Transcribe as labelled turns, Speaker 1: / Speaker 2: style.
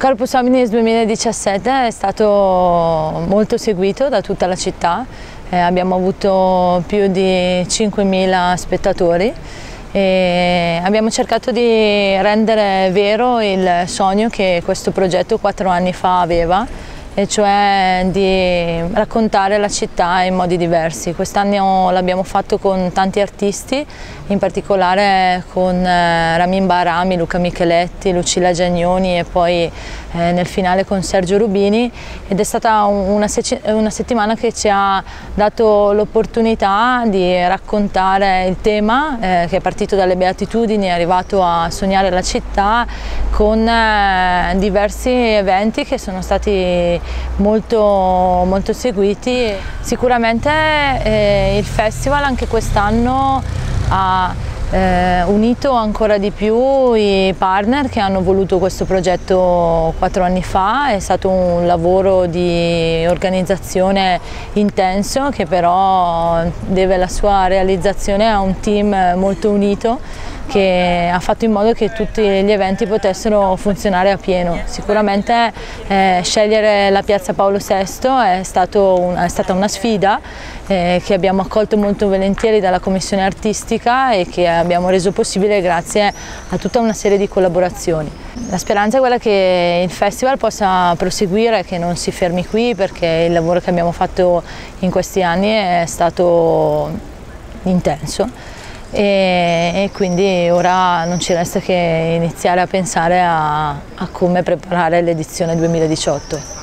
Speaker 1: Corpus Hominis 2017 è stato molto seguito da tutta la città, abbiamo avuto più di 5.000 spettatori e abbiamo cercato di rendere vero il sogno che questo progetto 4 anni fa aveva, e cioè di raccontare la città in modi diversi. Quest'anno l'abbiamo fatto con tanti artisti, in particolare con Ramin Bahrami, Luca Micheletti, Lucilla Giagnoni e poi nel finale con Sergio Rubini, ed è stata una settimana che ci ha dato l'opportunità di raccontare il tema che è partito dalle beatitudini, è arrivato a sognare la città con diversi eventi che sono stati molto seguiti. Sicuramente il festival anche quest'anno ha unito ancora di più i partner che hanno voluto questo progetto 4 anni fa. È stato un lavoro di organizzazione intenso che però deve la sua realizzazione a un team molto unito che ha fatto in modo che tutti gli eventi potessero funzionare a pieno. Sicuramente scegliere la piazza Paolo VI è stata una sfida che abbiamo accolto molto volentieri dalla commissione artistica e che abbiamo reso possibile grazie a tutta una serie di collaborazioni. La speranza è quella che il festival possa proseguire, che non si fermi qui, perché il lavoro che abbiamo fatto in questi anni è stato intenso. E quindi ora non ci resta che iniziare a pensare a come preparare l'edizione 2018.